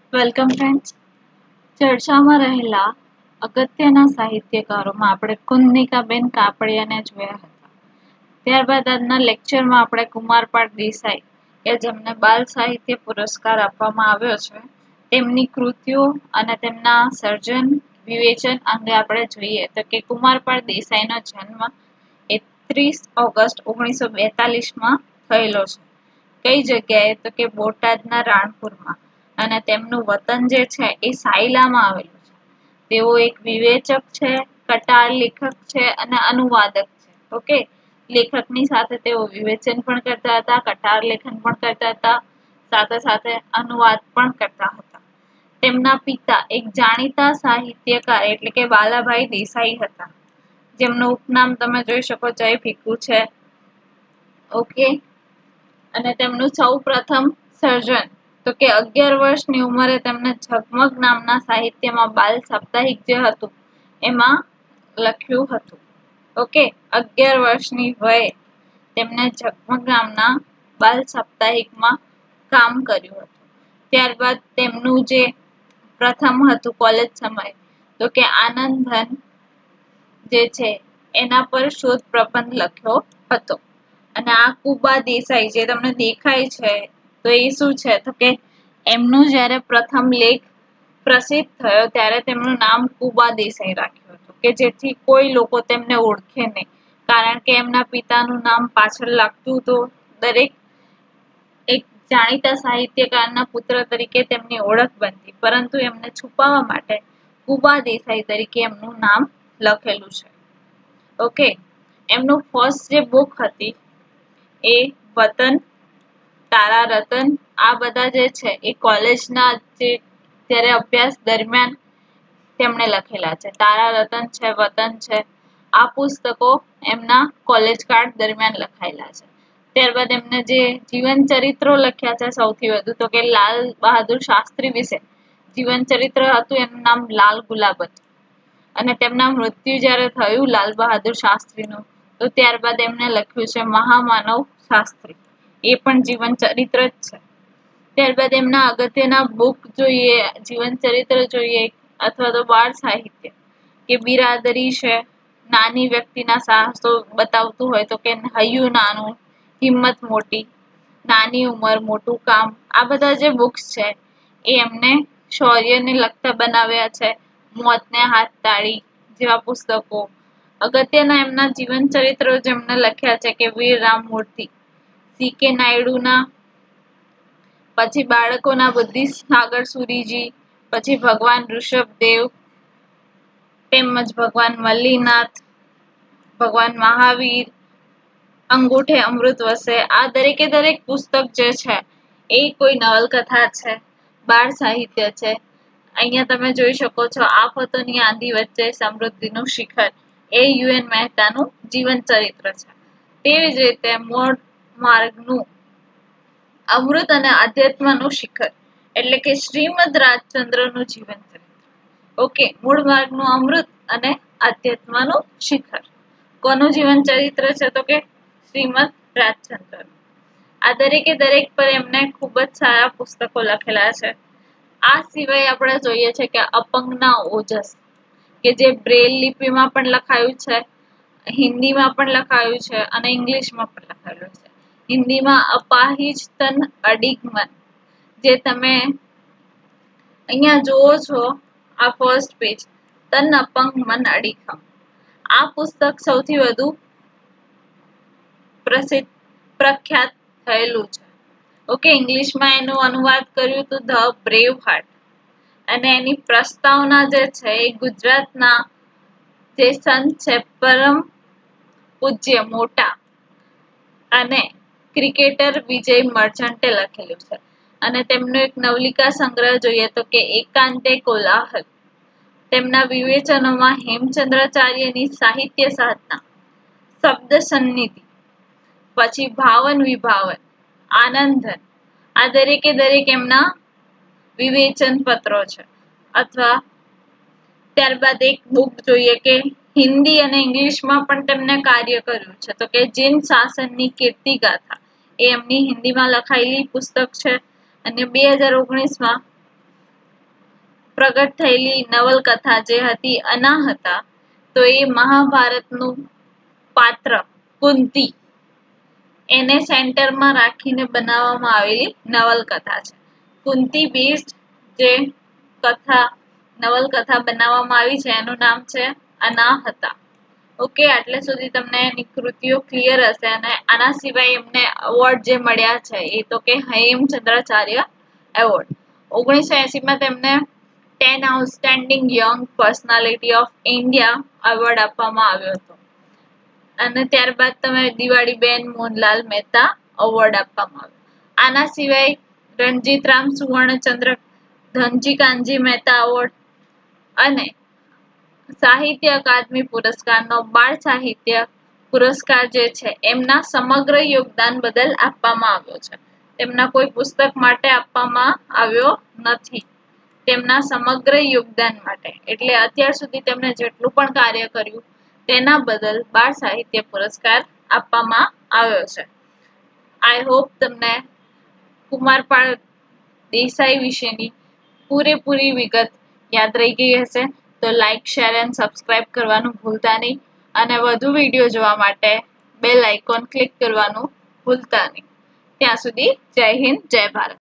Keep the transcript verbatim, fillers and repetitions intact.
Welcome friends. ચર્ચામાં રહેલા અગત્યના સાહિત્યકારોમાં આપણે કુન્નિકાબેન કાપડિયાને જોયા હતા. ત્યારબાદ આજના લેક્ચરમાં આપણે કુમારપાળ દેસાઈ કે જેમને બાલ સાહિત્ય પુરસ્કાર આપવામાં આવ્યો છે તેમની કૃતિઓ અને તેમના સર્જન વિવેચન અંગે આપણે જોઈએ તો કે કુમારપાળ દેસાઈનો જન્મ એકત્રીસ ઓગસ્ટ ઓગણીસો બેતાલીસમાં થયેલો છે. કઈ જગ્યાએ તો કે બોટાદના રાણપુરમાં, અને તેમનું વતન જે છે એ સાયલામાં આવેલું છે. તેઓ એક વિવેચક છે, કટાર લેખક છે અને અનુવાદક છે. ઓકે, લેખકની સાથે તેઓ વિવેચન પણ કરતા હતા, કટાર લેખન પણ કરતા હતા, સાથે સાથે અનુવાદ પણ કરતા હતા. તેમના પિતા એક જાણીતા સાહિત્યકાર એટલે કે બાલાભાઈ દેસાઈ હતા, જેમનું ઉપનામ તમે જોઈ શકો જય ભીખુ છે. ઓકે, અને તેમનું સૌ પ્રથમ સર્જન તો કે અગિયાર વર્ષની ઉંમરે તેમને ઝગમગ નામના સાહિત્યમાં બાલ સાપ્તાહિક જે હતું એમાં લખ્યું હતું. ઓકે, અગિયાર વર્ષની વયે તેમને ઝગમગ નામના બાલ સાપ્તાહિકમાં કામ કર્યું હતું. ત્યારબાદ તેમનું જે પ્રથમ હતું કોલેજ સમય તો કે આનંદ ધન જે છે એના પર શોધ પ્રબંધ લખ્યો હતો. અને આ કુબા દેસાઈ જે તમને દેખાય છે તો એ શું છે તો કે એમનું જ્યારે પ્રથમ લેખ પ્રસિદ્ધ થયો ત્યારે તેમનું નામ કુબા દેસાઈ રાખ્યું હતું કે જેથી કોઈ લોકો તેમને ઓળખે નહીં, કારણ કે એમના પિતાનું નામ પાછળ લાગતું તો દરેક એક જાણીતા સાહિત્યકારના પુત્ર તરીકે તેમની ઓળખ બનતી, પરંતુ એમને છુપાવવા માટે કુબા દેસાઈ તરીકે એમનું નામ લખેલું છે. ઓકે, એમનું ફર્સ્ટ જે બુક હતી એ વતન, તારા રતન, આ બધા જે છે એ કોલેજના જે ત્યારે અભ્યાસ દરમિયાન તેમણે લખેલા છે. તારા રતન છે, વતન છે, આ પુસ્તકો એમના કોલેજ કાળ દરમિયાન લખાયેલા છે. ત્યારબાદ એમને જે જીવન ચરિત્રો લખ્યા છે સૌથી વધુ તો કે લાલ બહાદુર શાસ્ત્રી વિશે જીવન ચરિત્ર હતું, એનું નામ લાલ ગુલાબ હતું. અને તેમના મૃત્યુ જ્યારે થયું લાલ બહાદુર શાસ્ત્રીનું તો ત્યારબાદ એમને લખ્યું છે મહામાનવ શાસ્ત્રી, એ પણ જીવન ચરિત્ર જ છે. ત્યારબાદ એમના અગત્યના બુક જોઈએ, જીવન ચરિત્ર જોઈએ અથવા તો બાળ સાહિત્ય કે બિરાદરી છે, નાની વ્યક્તિના સાહસો બતાવતું હોય તો કે હૈયું નાનું, હિંમત મોટી, નાની ઉંમર મોટું કામ, આ બધા જે બુક્સ છે એ એમને શૌર્યને લગતા બનાવ્યા છે. મોતને હાથ તાળી જેવા પુસ્તકો. અગત્યના એમના જીવન ચરિત્રો જેમને લખ્યા છે કે વીર રામમૂર્તિ, સી કે નાયડુના, પછી બાળકોના બુદ્ધિસ્ટ સાગર સુરીજી, પછી ભગવાન ઋષભદેવ, તેમજ ભગવાન મલ્લીનાથ, ભગવાન મહાવીર, અંગૂઠે અમૃત વસે, આ દરેકે દરેક પુસ્તક જે છે એ કોઈ નવલકથા છે, બાળ સાહિત્ય છે. અહીંયા તમે જોઈ શકો છો આફતોની આંધી વચ્ચે સમૃદ્ધિનું શિખર, એ યુ એન મહેતાનું જીવન ચરિત્ર છે. તેવી જ રીતે મૂળ માર્ગનું અમૃત અને અધ્યાત્મનું શિખર એટલે કે શ્રીમદ રાજચંદ્રનું જીવન ચરિત્ર. ઓકે, મૂળ માર્ગનું અમૃત અને અધ્યાત્મનું શિખર કોનું જીવન ચરિત્ર છે તો કે શ્રીમદ રાજચંદ્ર. આ દરેકે દરેક પર એમને ખૂબ જ સારા પુસ્તકો લખેલા છે. આ સિવાય આપણે જોઈએ છે કે અપંગના ઓજસ કે જે બ્રેલ લિપિમાં પણ લખાયું છે, હિન્દીમાં પણ લખાયું છે અને ઇંગ્લિશમાં પણ લખાયેલું છે. હિન્દીમાં અપાહિજ તન અડિગમન, જે તમે અહીંયા જોવો છો આ ફર્સ્ટ પેજ, તન અપંગ મન અડીખમ, આ પુસ્તક સૌથી વધુ પ્રસિદ્ધ પ્રખ્યાત થયેલું છે. ઓકે, ઇંગ્લિશમાં એનું અનુવાદ કર્યું હતું ધ બ્રેવ હાર્ટ, અને એની પ્રસ્તાવના જે છે એ ગુજરાતના જે સંત છે પરમ પૂજ્ય મોટા અને ક્રિકેટર વિજય મર્ચન્ટે લખેલું છે. અને તેમનો એક નવલિકા સંગ્રહ જોઈએ તો કે એકાંતે કોલાહલ. તેમના વિવેચનોમાં હેમચંદ્રાચાર્યની સાહિત્ય સાધના, શબ્દ સન્નિધિ, પછી ભાવન વિભાવન, આનંદન, આ દરેકે દરેક એમના વિવેચન પત્રો છે. અથવા ત્યારબાદ એક બુક જોઈએ કે હિન્દી અને ઇંગ્લિશમાં પણ તેમને કાર્ય કર્યું છે તો કે જીન શાસનની કીર્તિ ગાથા, એ એમની હિન્દીમાં લખાયેલી પુસ્તક છે. અને બે હજાર ઓગણીસમાં પ્રગટ થયેલી નવલકથા જે હતી અનાહતા, તો એ મહાભારતનું પાત્ર કુંતી એને સેન્ટરમાં રાખીને બનાવવામાં આવેલી નવલકથા છે. કુંતી બેઝડ જે કથા નવલકથા બનાવવામાં આવી છે એનું નામ છે અનાહતા. ઓકે, આટલે સુધી તમને એની કૃતિઓ ક્લિયર હશે. અને આના સિવાય એમને અવોર્ડ જે મળ્યા છે એ તો કે હેમચંદ્રાચાર્ય એવોર્ડ. ઓગણીસો એસી માં તેમને ten outstanding young personality of India award આપવામાં આવ્યો હતો. અને ત્યારબાદ તમે દિવાળીબેન મોહનલાલ મહેતા એવોર્ડ આપવામાં આવ્યો. આના સિવાય રણજીતરામ સુવર્ણચંદ્રક, ધનજી કાનજી મહેતા એવોર્ડ અને સાહિત્ય અકાદમી પુરસ્કારનો બાળ સાહિત્ય પુરસ્કાર જે છે એમના સમગ્ર યોગદાન બદલ આપવામાં આવ્યો છે. તેમના કોઈ પુસ્તક માટે આપવામાં આવ્યો નથી, તેમના સમગ્ર યોગદાન માટે. એટલે અત્યાર સુધી તેમણે જેટલું પણ કાર્ય કર્યું તેના બદલ બાળ સાહિત્ય પુરસ્કાર આપવામાં આવ્યો છે. આઈ હોપ તમને કુમારપાળ દેસાઈ વિશેની પૂરેપૂરી વિગત યાદ રહી ગઈ હશે. તો લાઈક, શેર એન્ડ સબસ્ક્રાઇબ કરવાનું ભૂલતા નહીં. અને વધુ વિડીયો જોવા માટે બેલ આઇકોન ક્લિક કરવાનું ભૂલતા નહીં. ત્યાં સુધી જય હિન્દ, જય ભારત.